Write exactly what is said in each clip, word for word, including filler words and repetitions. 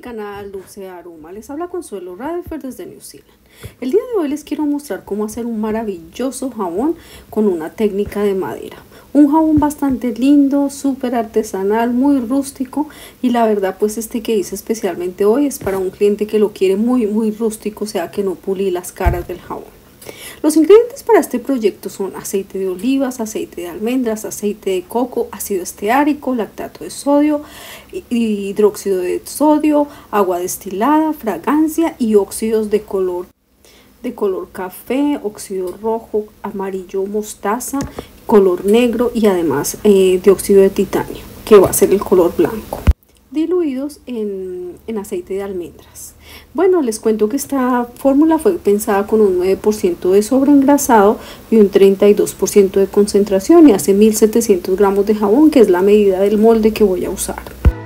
canal Dulce Aroma, les habla Consuelo Rutherford desde New Zealand. El día de hoy les quiero mostrar cómo hacer un maravilloso jabón con una técnica de madera. Un jabón bastante lindo, súper artesanal, muy rústico, y la verdad pues este que hice especialmente hoy es para un cliente que lo quiere muy muy rústico, o sea que no pulí las caras del jabón. Los ingredientes para este proyecto son aceite de olivas, aceite de almendras, aceite de coco, ácido esteárico, lactato de sodio, hidróxido de sodio, agua destilada, fragancia y óxidos de color de color café, óxido rojo, amarillo mostaza, color negro y además eh, dióxido de titanio, que va a ser el color blanco, diluidos en, en aceite de almendras. Bueno, les cuento que esta fórmula fue pensada con un nueve por ciento de sobreengrasado y un treinta y dos por ciento de concentración, y hace mil setecientos gramos de jabón, que es la medida del molde que voy a usar.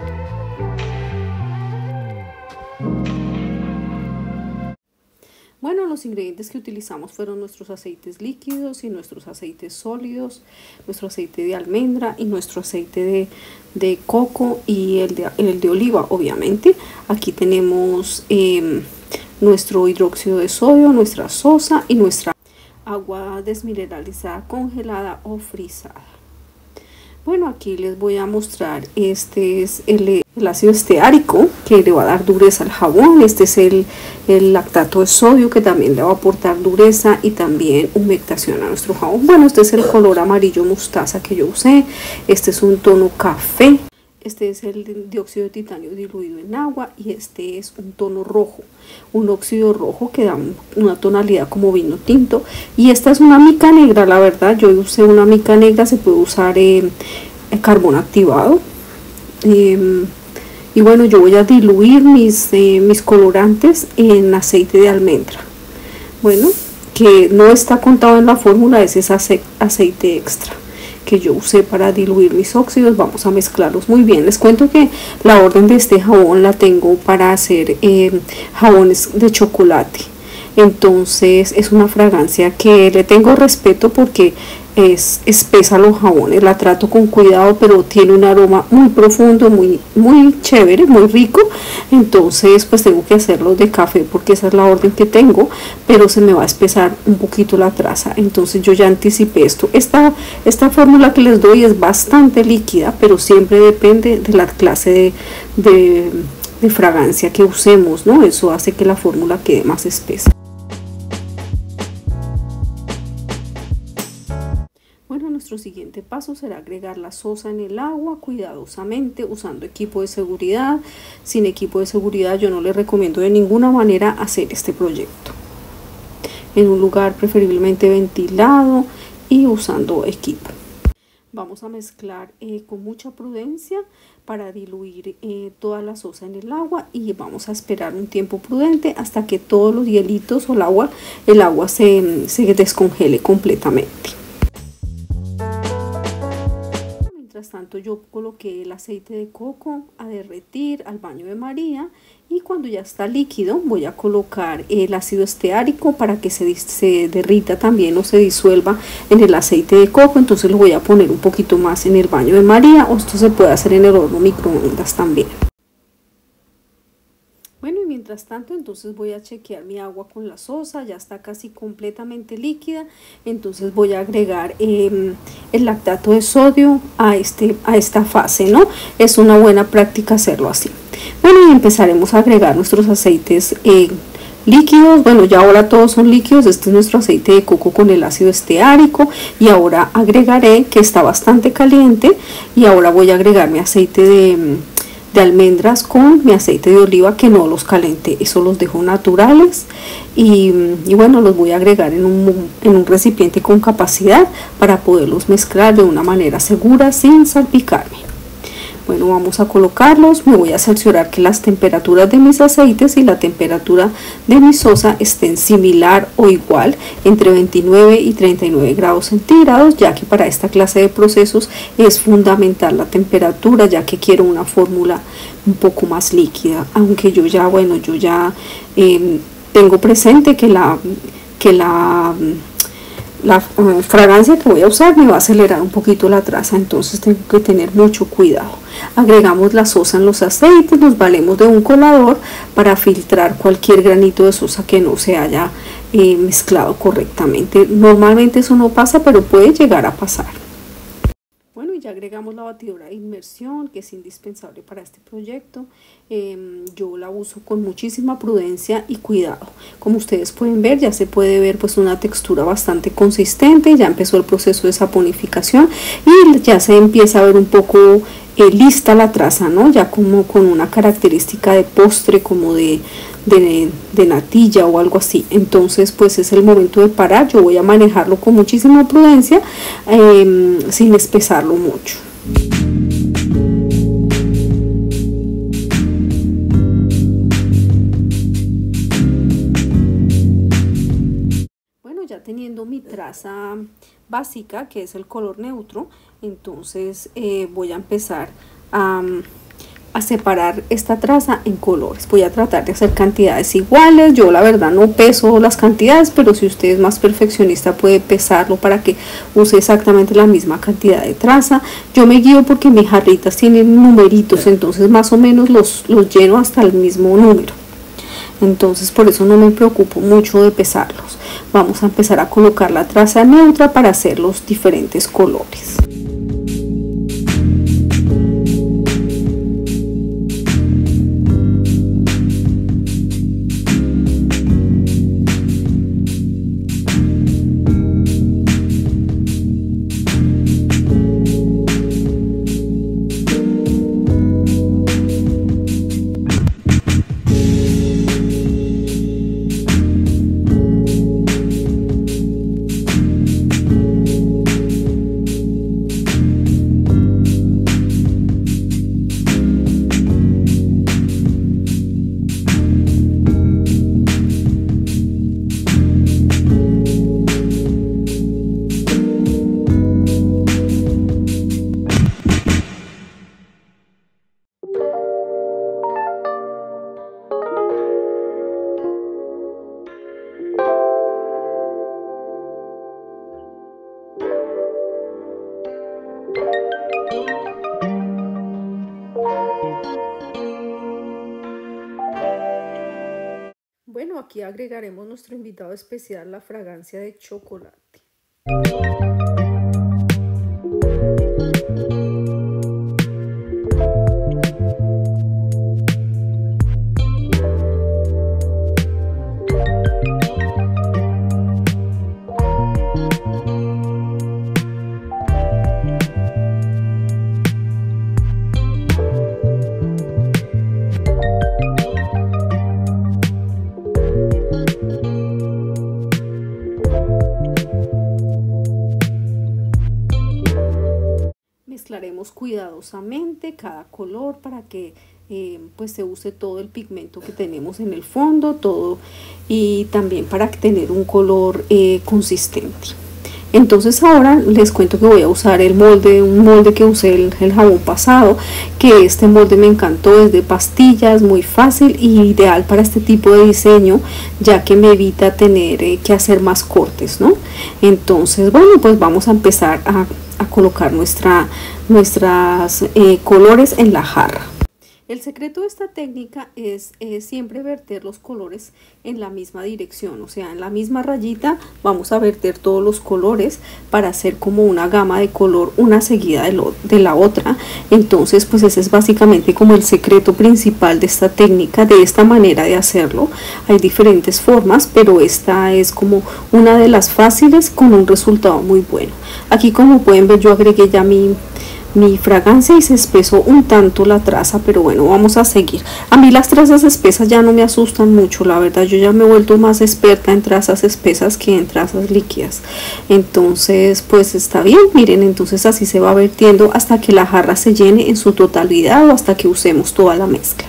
Bueno, los ingredientes que utilizamos fueron nuestros aceites líquidos y nuestros aceites sólidos, nuestro aceite de almendra y nuestro aceite de, de coco y el de, el de oliva, obviamente. Aquí tenemos eh, nuestro hidróxido de sodio, nuestra sosa y nuestra agua desmineralizada, congelada o frisada. Bueno, aquí les voy a mostrar, este es el, el ácido esteárico que le va a dar dureza al jabón. Este es el, el lactato de sodio, que también le va a aportar dureza y también humectación a nuestro jabón. Bueno, este es el color amarillo mostaza que yo usé. Este es un tono café. Este es el dióxido de titanio diluido en agua, y este es un tono rojo, un óxido rojo que da una tonalidad como vino tinto. Y esta es una mica negra, la verdad, yo usé una mica negra, se puede usar eh, carbón activado. Eh, y bueno, yo voy a diluir mis, eh, mis colorantes en aceite de almendra. Bueno, que no está contado en la fórmula, es ese ace aceite extra que yo usé para diluir mis óxidos. Vamos a mezclarlos muy bien. Les cuento que la orden de este jabón la tengo para hacer eh, jabones de chocolate. Entonces es una fragancia que le tengo respeto porque es espesa los jabones, la trato con cuidado, pero tiene un aroma muy profundo, muy muy chévere, muy rico. Entonces pues tengo que hacerlo de café porque esa es la orden que tengo, pero se me va a espesar un poquito la traza. Entonces yo ya anticipé esto. Esta, esta fórmula que les doy es bastante líquida, pero siempre depende de la clase de, de, de fragancia que usemos, ¿no? Eso hace que la fórmula quede más espesa. Nuestro siguiente paso será agregar la sosa en el agua cuidadosamente, usando equipo de seguridad. Sin equipo de seguridad yo no les recomiendo de ninguna manera hacer este proyecto. En un lugar preferiblemente ventilado y usando equipo. Vamos a mezclar eh, con mucha prudencia para diluir eh, toda la sosa en el agua, y vamos a esperar un tiempo prudente hasta que todos los hielitos o el agua, el agua se, se descongele completamente. Mientras tanto yo coloqué el aceite de coco a derretir al baño de María, y cuando ya está líquido voy a colocar el ácido esteárico para que se, se derrita también o se disuelva en el aceite de coco. Entonces lo voy a poner un poquito más en el baño de María, o esto se puede hacer en el horno microondas también. Bueno, y mientras tanto entonces voy a chequear mi agua con la sosa, ya está casi completamente líquida. Entonces voy a agregar eh, el lactato de sodio a, este, a esta fase, ¿no? Es una buena práctica hacerlo así. Bueno, y empezaremos a agregar nuestros aceites eh, líquidos. Bueno, ya ahora todos son líquidos. Este es nuestro aceite de coco con el ácido esteárico, y ahora agregaré, que está bastante caliente, y ahora voy a agregar mi aceite de... de almendras con mi aceite de oliva, que no los calenté, eso los dejo naturales. Y, y bueno, los voy a agregar en un, en un recipiente con capacidad para poderlos mezclar de una manera segura sin salpicarme. Bueno, vamos a colocarlos. Me voy a cerciorar que las temperaturas de mis aceites y la temperatura de mi sosa estén similar o igual, entre veintinueve y treinta y nueve grados centígrados, ya que para esta clase de procesos es fundamental la temperatura, ya que quiero una fórmula un poco más líquida. Aunque yo ya, bueno, yo ya eh, tengo presente que la, que la la uh, fragancia que voy a usar me va a acelerar un poquito la traza, entonces tengo que tener mucho cuidado. Agregamos la sosa en los aceites, nos valemos de un colador para filtrar cualquier granito de sosa que no se haya eh, mezclado correctamente. Normalmente eso no pasa, pero puede llegar a pasar. Bueno, y ya agregamos la batidora de inmersión, que es indispensable para este proyecto. Eh, yo la uso con muchísima prudencia y cuidado. Como ustedes pueden ver, ya se puede ver pues una textura bastante consistente. Ya empezó el proceso de saponificación y ya se empieza a ver un poco eh, lista la traza, ¿no? Ya como con una característica de postre, como de, de, de natilla o algo así. Entonces pues es el momento de parar. Yo voy a manejarlo con muchísima prudencia, eh, sin espesarlo mucho. Bueno, ya teniendo mi traza básica, que es el color neutro, entonces eh, voy a empezar a, a separar esta traza en colores. Voy a tratar de hacer cantidades iguales. Yo la verdad no peso las cantidades, pero si usted es más perfeccionista puede pesarlo para que use exactamente la misma cantidad de traza. Yo me guío porque mis jarritas tienen numeritos, entonces más o menos los, los lleno hasta el mismo número. Entonces por eso no me preocupo mucho de pesarlos. Vamos a empezar a colocar la traza neutra para hacer los diferentes colores. Bueno, aquí agregaremos nuestro invitado especial, la fragancia de chocolate. Mezclaremos cuidadosamente cada color para que eh, pues se use todo el pigmento que tenemos en el fondo, todo, y también para tener un color eh, consistente. Entonces ahora les cuento que voy a usar el molde, un molde que usé el, el jabón pasado, que este molde me encantó, es de pastillas, muy fácil y ideal para este tipo de diseño, ya que me evita tener eh, que hacer más cortes, ¿no? Entonces bueno, pues vamos a empezar a, a colocar nuestra, nuestras eh, colores en la jarra. El secreto de esta técnica es eh, siempre verter los colores en la misma dirección, o sea, en la misma rayita vamos a verter todos los colores para hacer como una gama de color una seguida de, lo, de la otra. Entonces pues ese es básicamente como el secreto principal de esta técnica, de esta manera de hacerlo. Hay diferentes formas, pero esta es como una de las fáciles con un resultado muy bueno. Aquí como pueden ver yo agregué ya mi mi fragancia y se espesó un tanto la traza, pero bueno, vamos a seguir. A mí las trazas espesas ya no me asustan mucho, la verdad. Yo ya me he vuelto más experta en trazas espesas que en trazas líquidas, entonces pues está bien. Miren, entonces así se va vertiendo hasta que la jarra se llene en su totalidad o hasta que usemos toda la mezcla.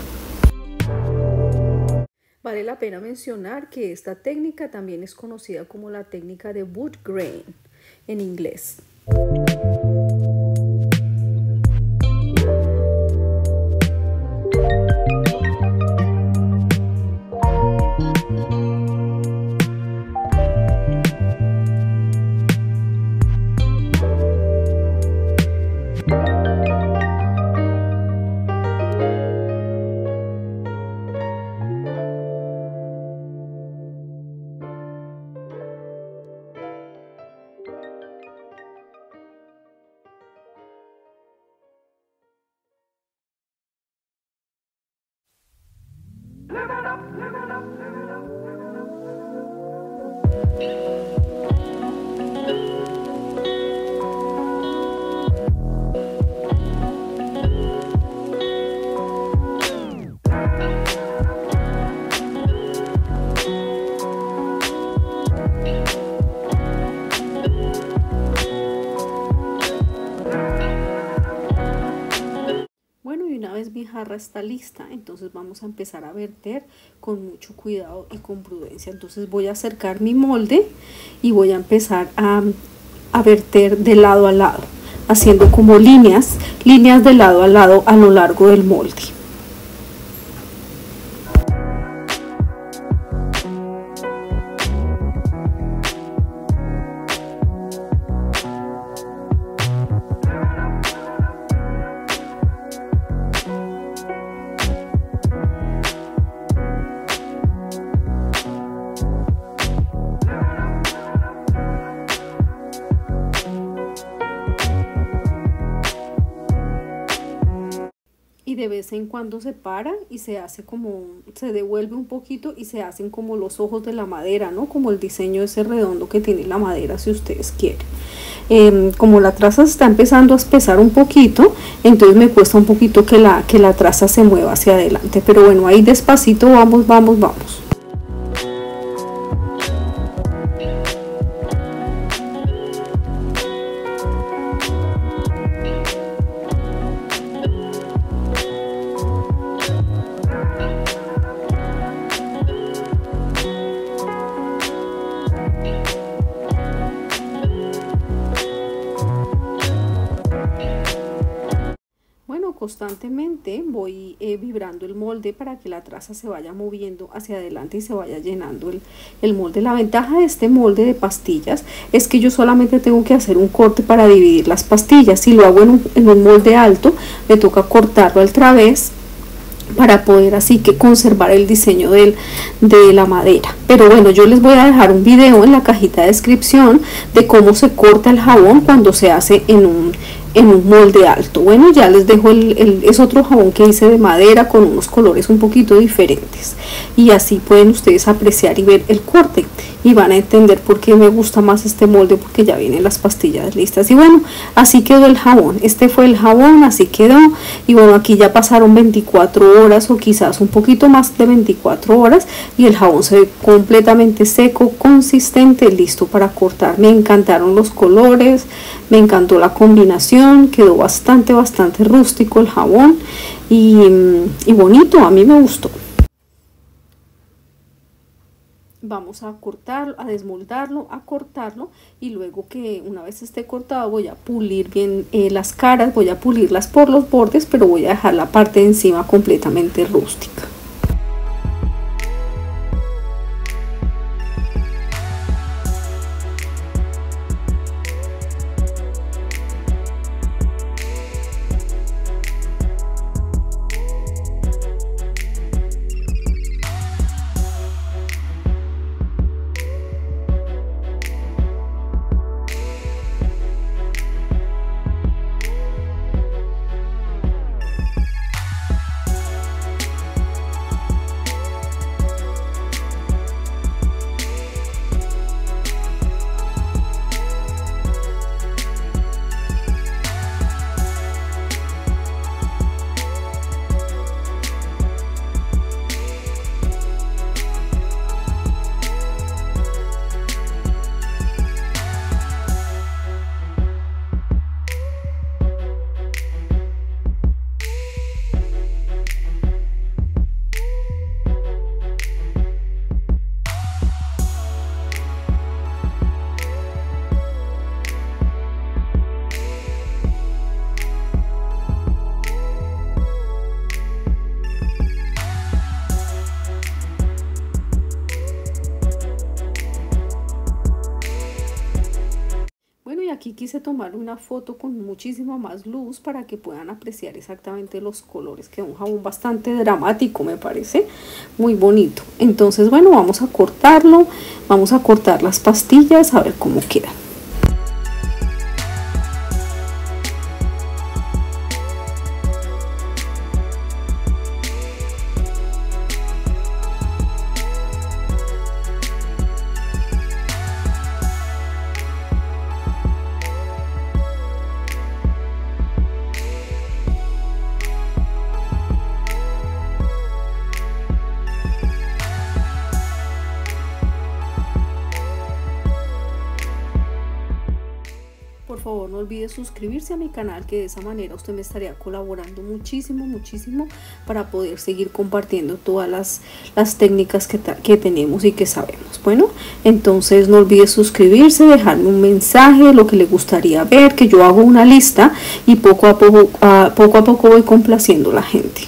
Vale la pena mencionar que esta técnica también es conocida como la técnica de wood grain en inglés. jarra está lista, entonces vamos a empezar a verter con mucho cuidado y con prudencia. Entonces voy a acercar mi molde y voy a empezar a, a verter de lado a lado, haciendo como líneas, líneas de lado a lado a lo largo del molde. Y de vez en cuando se para y se hace como, se devuelve un poquito y se hacen como los ojos de la madera, ¿no? Como el diseño ese redondo que tiene la madera, si ustedes quieren. Eh, como la traza se está empezando a espesar un poquito, entonces me cuesta un poquito que la, que la traza se mueva hacia adelante. Pero bueno, ahí despacito vamos, vamos, vamos. Constantemente voy eh, vibrando el molde para que la traza se vaya moviendo hacia adelante y se vaya llenando el, el molde. La ventaja de este molde de pastillas es que yo solamente tengo que hacer un corte para dividir las pastillas. Si lo hago en un, en un molde alto, me toca cortarlo al través para poder así que conservar el diseño del, de la madera. Pero bueno, yo les voy a dejar un video en la cajita de descripción de cómo se corta el jabón cuando se hace en un en un molde alto. Bueno, ya les dejo el, el es otro jabón que hice de madera con unos colores un poquito diferentes, y así pueden ustedes apreciar y ver el corte y van a entender por qué me gusta más este molde, porque ya vienen las pastillas listas. Y bueno, así quedó el jabón. Este fue el jabón, así quedó. Y bueno, aquí ya pasaron veinticuatro horas o quizás un poquito más de veinticuatro horas y el jabón se ve completamente seco, consistente, listo para cortar. Me encantaron los colores, me encantó la combinación, quedó bastante bastante rústico el jabón y, y bonito, a mí me gustó. Vamos a cortarlo, a desmoldarlo, a cortarlo, y luego que una vez esté cortado voy a pulir bien eh, las caras, voy a pulirlas por los bordes, pero voy a dejar la parte de encima completamente rústica. Aquí quise tomar una foto con muchísima más luz para que puedan apreciar exactamente los colores. Quedó un jabón bastante dramático, me parece muy bonito. Entonces bueno, vamos a cortarlo, vamos a cortar las pastillas a ver cómo quedan. no olvide suscribirse a mi canal, que de esa manera usted me estaría colaborando muchísimo, muchísimo para poder seguir compartiendo todas las, las técnicas que, que tenemos y que sabemos. Bueno, entonces no olvide suscribirse, dejarme un mensaje, lo que le gustaría ver, que yo hago una lista y poco a poco, a, poco, a poco voy complaciendo a la gente.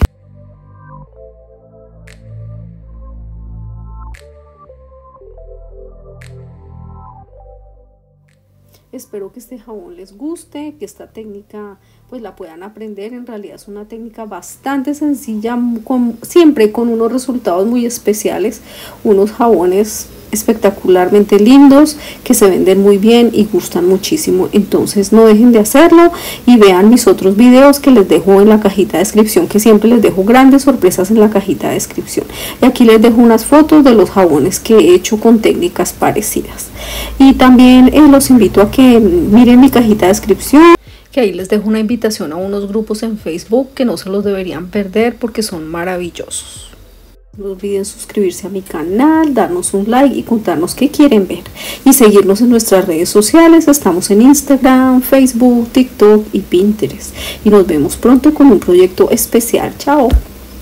Espero que este jabón les guste, que esta técnica pues la puedan aprender. En realidad es una técnica bastante sencilla, con, siempre con unos resultados muy especiales, unos jabones espectacularmente lindos que se venden muy bien y gustan muchísimo. Entonces no dejen de hacerlo y vean mis otros videos que les dejo en la cajita de descripción, que siempre les dejo grandes sorpresas en la cajita de descripción. Y aquí les dejo unas fotos de los jabones que he hecho con técnicas parecidas. Y también eh, los invito a que miren mi cajita de descripción, que ahí les dejo una invitación a unos grupos en Facebook que no se los deberían perder porque son maravillosos. No olviden suscribirse a mi canal, darnos un like y contarnos qué quieren ver. Y seguirnos en nuestras redes sociales. Estamos en Instagram, Facebook, TikTok y Pinterest. Y nos vemos pronto con un proyecto especial. Chao.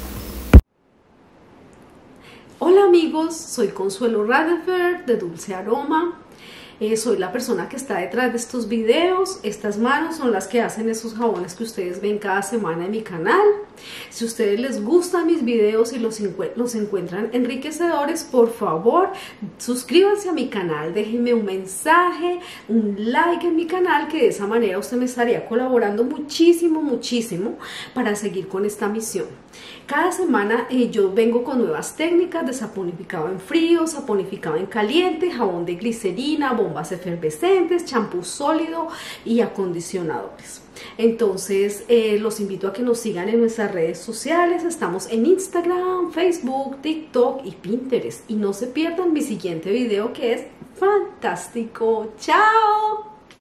Hola amigos, soy Consuelo Rutherford de Dulce Aroma. Eh, soy la persona que está detrás de estos videos. Estas manos son las que hacen esos jabones que ustedes ven cada semana en mi canal. Si a ustedes les gustan mis videos y los, los encuentran enriquecedores, por favor suscríbanse a mi canal, déjenme un mensaje, un like en mi canal, que de esa manera usted me estaría colaborando muchísimo, muchísimo para seguir con esta misión. Cada semana eh, yo vengo con nuevas técnicas de saponificado en frío, saponificado en caliente, jabón de glicerina, bombas efervescentes, champú sólido y acondicionadores. Entonces eh, los invito a que nos sigan en nuestras redes sociales. Estamos en Instagram, Facebook, TikTok y Pinterest. Y no se pierdan mi siguiente video, que es fantástico. ¡Chao!